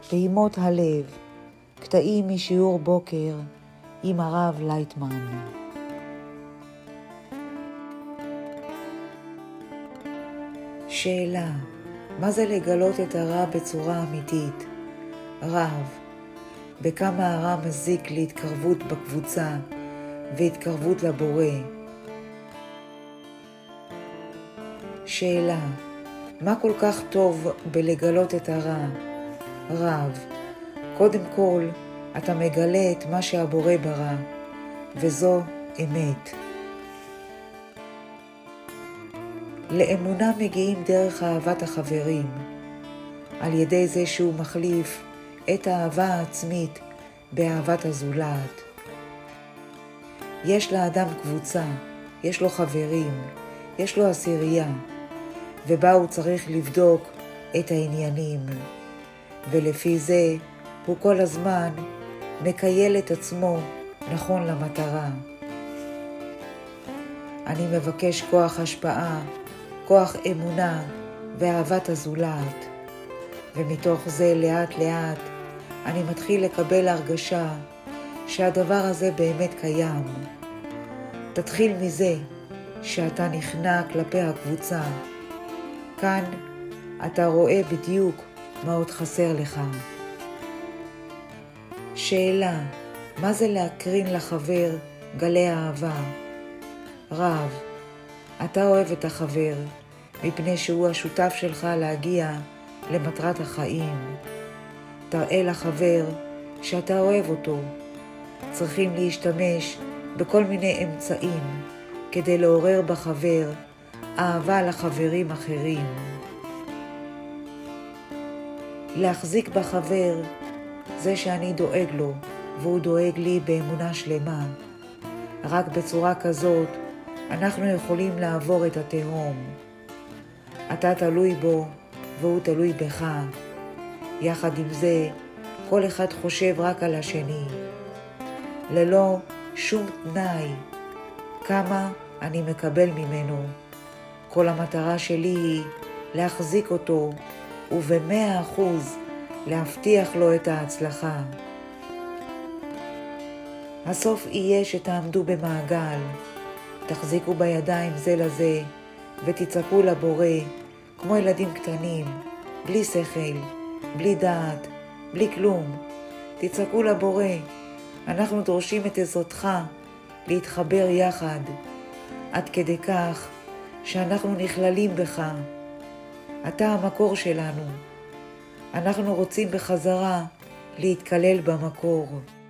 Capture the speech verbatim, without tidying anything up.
פעימות הלב, קטעים משיעור בוקר עם הרב לייטמן. שאלה, מה זה לגלות את הרע בצורה אמיתית? רב, בכמה הרע מזיק להתקרבות בקבוצה והתקרבות לבורא? שאלה, מה כל כך טוב בלגלות את הרע? רב, קודם כל אתה מגלה את מה שהבורא ברא, וזו אמת. לאמונה מגיעים דרך אהבת החברים, על ידי זה שהוא מחליף את האהבה העצמית באהבת הזולת. יש לאדם קבוצה, יש לו חברים, יש לו עשירייה, ובה הוא צריך לבדוק את העניינים, ולפי זה הוא כל הזמן מקייל את עצמו נכון למטרה. אני מבקש כוח השפעה, כוח אמונה ואהבת הזולת, ומתוך זה לאט לאט אני מתחיל לקבל הרגשה שהדבר הזה באמת קיים. תתחיל מזה שאתה נכנע כלפי הקבוצה. כאן אתה רואה בדיוק מה עוד חסר לך. שאלה, מה זה להקרין לחבר גלי אהבה? רב, אתה אוהב את החבר מפני שהוא השותף שלך להגיע למטרת החיים. תראה לחבר שאתה אוהב אותו. צריכים להשתמש בכל מיני אמצעים כדי לעורר בחבר אהבה לחברים אחרים. להחזיק בחבר זה שאני דואג לו והוא דואג לי באמונה שלמה. רק בצורה כזאת אנחנו יכולים לעבור את התהום. אתה תלוי בו והוא תלוי בך. יחד עם זה כל אחד חושב רק על השני, ללא שום תנאי כמה אני מקבל ממנו. כל המטרה שלי היא להחזיק אותו ובמאה אחוז להבטיח לו את ההצלחה. הסוף יהיה שתעמדו במעגל, תחזיקו בידיים זה לזה ותצעקו לבורא כמו ילדים קטנים, בלי שכל, בלי דעת, בלי כלום. תצעקו לבורא, אנחנו דורשים את עזרתך להתחבר יחד, עד כדי כך שאנחנו נכללים בך. אתה המקור שלנו. אנחנו רוצים בחזרה להתקלל במקור.